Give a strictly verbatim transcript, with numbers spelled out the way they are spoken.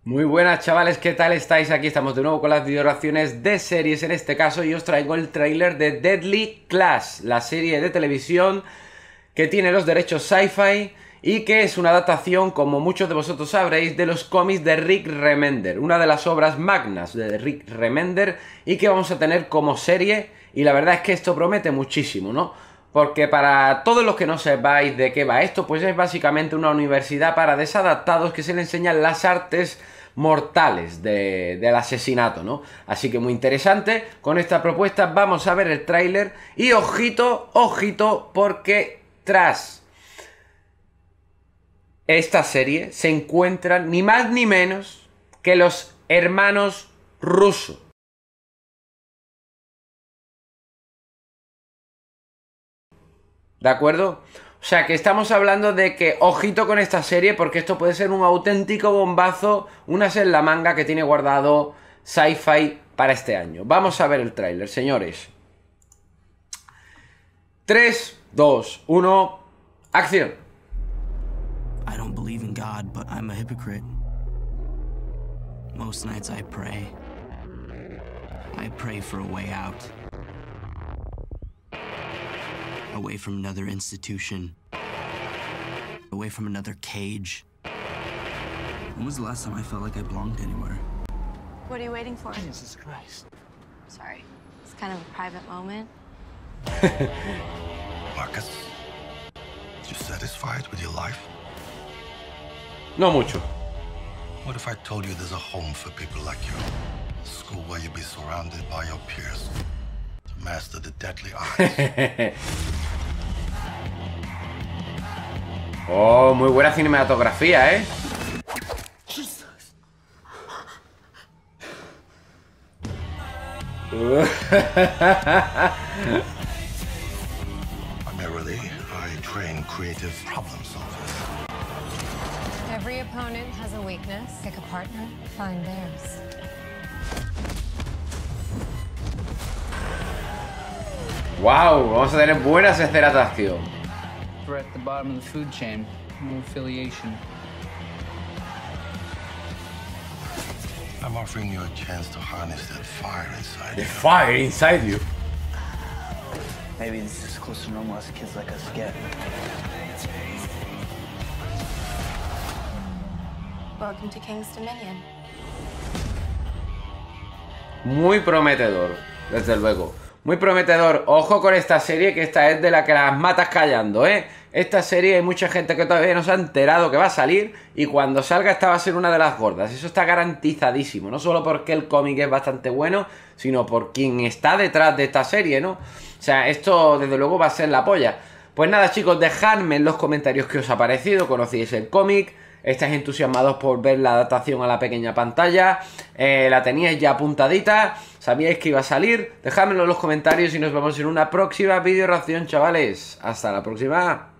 Muy buenas chavales, ¿qué tal estáis? Aquí estamos de nuevo con las video reacciones de series en este caso y os traigo el tráiler de Deadly Class, la serie de televisión que tiene los derechos Sci-Fi y que es una adaptación, como muchos de vosotros sabréis, de los cómics de Rick Remender, una de las obras magnas de Rick Remender y que vamos a tener como serie, y la verdad es que esto promete muchísimo, ¿no? Porque para todos los que no sepáis de qué va esto, pues es básicamente una universidad para desadaptados que se le enseñan las artes mortales de, del asesinato, ¿no? Así que muy interesante. Con esta propuesta vamos a ver el tráiler y ojito, ojito, porque tras esta serie se encuentran ni más ni menos que los hermanos Russo. ¿De acuerdo? O sea, que estamos hablando de que, ojito con esta serie, porque esto puede ser un auténtico bombazo, una en la manga que tiene guardado Sci-Fi para este año. Vamos a ver el tráiler, señores. tres, dos, uno, acción. I don't believe in God, but I'm a hypocrite. Most nights I pray. I pray for a way out. Away from another institution. Away from another cage. When was the last time I felt like I belonged anywhere? What are you waiting for? Jesus Christ. Sorry. It's kind of a private moment. Marcus, you satisfied with your life? No mucho. What if I told you there's a home for people like you? A school where you'll be surrounded by your peers to master the deadly arts. Oh, muy buena cinematografía, ¿eh? Primarily, I train creative problem solvers. Every opponent has a weakness. Pick a partner, find theirs. Wow, vamos a tener buenas escenas de acción. We're at the bottom of the food chain. No affiliation. I'm offering you a chance to harness that fire inside The you. fire inside you. Maybe this is close to normal as kids like us get. Welcome to King's Dominion. Muy prometedor, desde luego. Muy prometedor. Ojo con esta serie, que esta es de la que las matas callando, ¿eh? Esta serie hay mucha gente que todavía no se ha enterado que va a salir y cuando salga esta va a ser una de las gordas. Eso está garantizadísimo. No solo porque el cómic es bastante bueno, sino por quien está detrás de esta serie, ¿no? O sea, esto desde luego va a ser la polla. Pues nada, chicos, dejadme en los comentarios qué os ha parecido. ¿Conocíais el cómic? ¿Estáis entusiasmados por ver la adaptación a la pequeña pantalla? Eh, ¿La teníais ya apuntadita? ¿Sabíais que iba a salir? Dejádmelo en los comentarios y nos vemos en una próxima video reacción, chavales. Hasta la próxima.